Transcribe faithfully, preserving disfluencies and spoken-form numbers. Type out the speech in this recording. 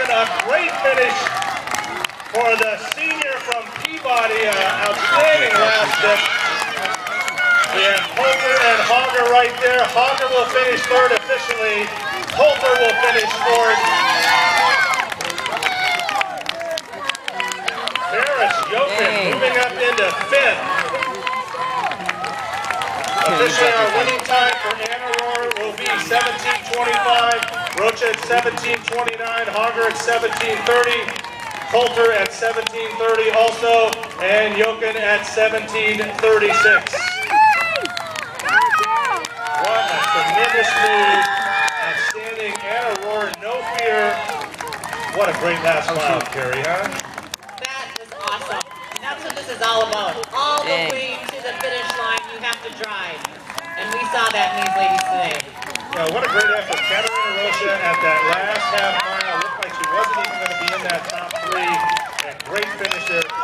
Yokin, a great finish for the senior from Peabody, uh, outstanding last step. We have Coulter and Hogger right there. Hogger will finish third officially. Coulter will finish fourth. Ferris Yokin moving up into fifth. Officially, our winning time for Anna Rohr will be seventeen twenty-five. Rocha at seventeen twenty-nine. Hogger at seventeen thirty. Coulter at seventeen thirty also. And Yokin at seventeen thirty-six. What a tremendous move. Outstanding Anna Rohr, no fear. What a great last mile, Carrie, huh? That is awesome. And that's what this is all about. All the way to the finish line, you have to drive. And we saw that in these ladies today. Yeah, what a great effort. Katarina Rocha at that last half mile. Looked like she wasn't even going to be in that top three. And great finish there.